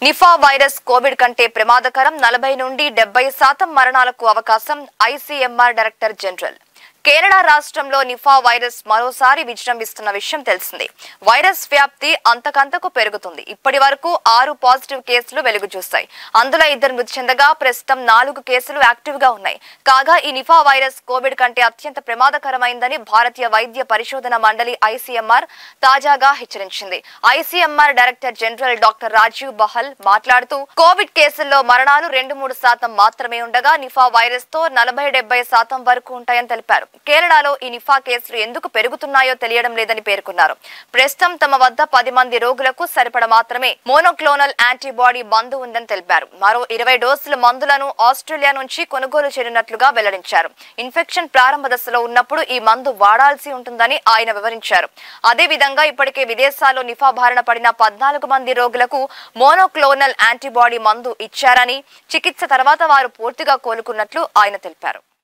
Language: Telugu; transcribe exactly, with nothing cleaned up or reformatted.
నిఫా వైరస్ కోవిడ్ కంటే ప్రమాదకరం, నలభై నుండి డెబ్బై శాతం మరణాలకు అవకాశం. ICMR director general. కేరళ రాష్ట్రంలో నిఫా వైరస్ మరోసారి విజృంభిస్తున్న విషయం తెలిసిందే. వైరస్ వ్యాప్తి అంతకంతకు పెరుగుతుంది. ఇప్పటి వరకు ఆరు పాజిటివ్ కేసులు వెలుగు చూస్తాయి. అందులో ఇద్దరు మృతి చెందగా ప్రస్తుతం నాలుగు కేసులు యాక్టివ్ గా ఉన్నాయి. కాగా ఈ నిఫా వైరస్ కోవిడ్ కంటే అత్యంత ప్రమాదకరమైందని భారతీయ వైద్య పరిశోధన మండలి ఐసీఎంఆర్ తాజాగా హెచ్చరించింది. ICMR director general doctor Rajiv Bahl మాట్లాడుతూ కోవిడ్ కేసుల్లో మరణాలు రెండు మూడు శాతం మాత్రమే ఉండగా నిఫా వైరస్ తో నలభై డెబ్బై శాతం వరకు ఉంటాయని తెలిపారు. కేరళలో ఈ నిఫా కేసులు ఎందుకు పెరుగుతున్నాయో తెలియడం లేదని పేర్కొన్నారు. ప్రస్తుతం తమ వద్ద పది మంది రోగులకు సరిపడ మాత్రమే మోనోక్లోనల్ యాంటీబాడీ మందు ఉందని తెలిపారు. మరో ఇరవై డోసుల మందులను ఆస్ట్రేలియా నుంచి కొనుగోలు చేయనున్నట్లుగా వెల్లడించారు. ఇన్ఫెక్షన్ ప్రారంభ దశలో ఉన్నప్పుడు ఈ మందు వాడాల్సి ఉంటుందని ఆయన వివరించారు. అదే విధంగా ఇప్పటికే విదేశాల్లో నిఫా బారిన పడిన పద్నాలుగు మంది రోగులకు మోనోక్లోనల్ యాంటీబాడీ మందు ఇచ్చారని, చికిత్స తర్వాత వారు పూర్తిగా కోలుకున్నట్లు ఆయన తెలిపారు.